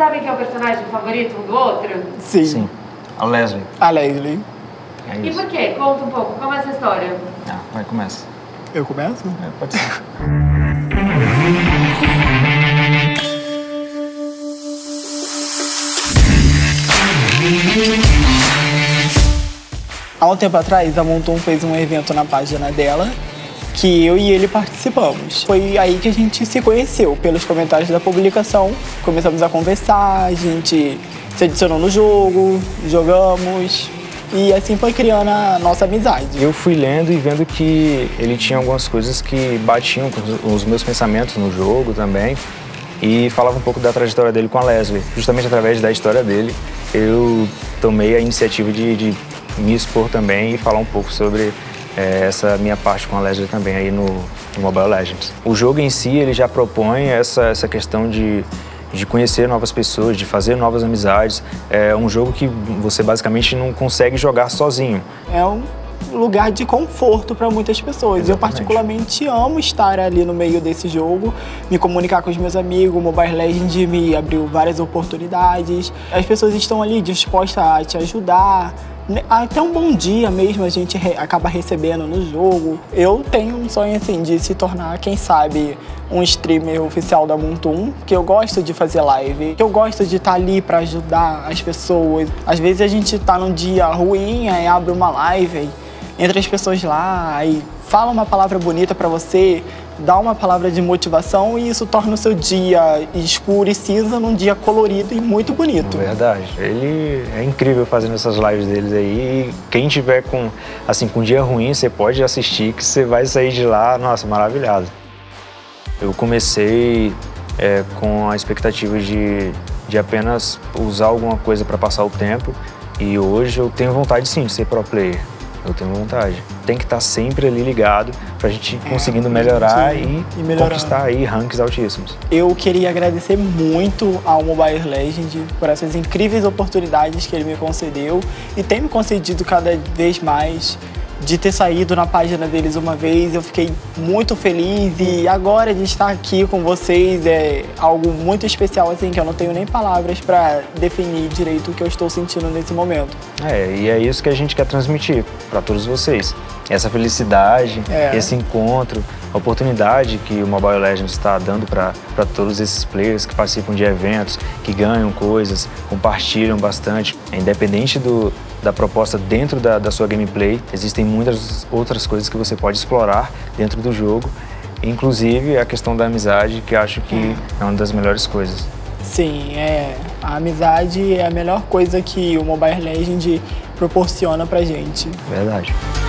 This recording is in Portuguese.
sabem quem é o personagem favorito um do outro? Sim. Sim. A Leslie. A Leslie. É E isso. por quê? Conta um pouco, como é essa história? Ah, vai, começa. Eu começo? É, pode ser. Há um tempo atrás, a Montum fez um evento na página dela que eu e ele participamos. Foi aí que a gente se conheceu, pelos comentários da publicação. Começamos a conversar, a gente se adicionou no jogo, jogamos e assim foi criando a nossa amizade. Eu fui lendo e vendo que ele tinha algumas coisas que batiam com os meus pensamentos no jogo também e falava um pouco da trajetória dele com a Leslie. Justamente através da história dele, eu tomei a iniciativa de me expor também e falar um pouco sobre essa minha parte com a Leslie também aí no Mobile Legends. O jogo em si, ele já propõe essa questão de conhecer novas pessoas, de fazer novas amizades. É um jogo que você basicamente não consegue jogar sozinho. É um lugar de conforto para muitas pessoas. Exatamente. Eu particularmente amo estar ali no meio desse jogo, me comunicar com os meus amigos. O Mobile Legends me abriu várias oportunidades. As pessoas estão ali dispostas a te ajudar. Até um bom dia mesmo a gente acaba recebendo no jogo. Eu tenho um sonho assim de se tornar, quem sabe, um streamer oficial da Montum, que eu gosto de fazer live, que eu gosto de estar ali para ajudar as pessoas. Às vezes a gente tá num dia ruim, aí abre uma live, aí entra as pessoas lá, aí fala uma palavra bonita para você, dá uma palavra de motivação e isso torna o seu dia escuro e cinza num dia colorido e muito bonito. Verdade. Ele é incrível fazendo essas lives deles aí. E quem tiver com um dia ruim, você pode assistir que você vai sair de lá, nossa, maravilhado. Eu comecei com a expectativa de apenas usar alguma coisa para passar o tempo e hoje eu tenho vontade sim de ser pro player. Eu tenho vontade. Tem que estar sempre ali ligado pra gente conseguindo melhorar e conquistar aí ranks altíssimos. Eu queria agradecer muito ao Mobile Legends por essas incríveis oportunidades que ele me concedeu e tem me concedido cada vez mais. De ter saído na página deles uma vez, eu fiquei muito feliz e agora de estar aqui com vocês é algo muito especial, assim, que eu não tenho nem palavras para definir direito o que eu estou sentindo nesse momento. E é isso que a gente quer transmitir para todos vocês. Essa felicidade, esse encontro, a oportunidade que o Mobile Legends está dando para todos esses players que participam de eventos, que ganham coisas, compartilham bastante. Independente da proposta dentro da sua gameplay, existem muitas outras coisas que você pode explorar dentro do jogo, inclusive a questão da amizade, que acho que é uma das melhores coisas. Sim, a amizade é a melhor coisa que o Mobile Legends proporciona pra gente. Verdade.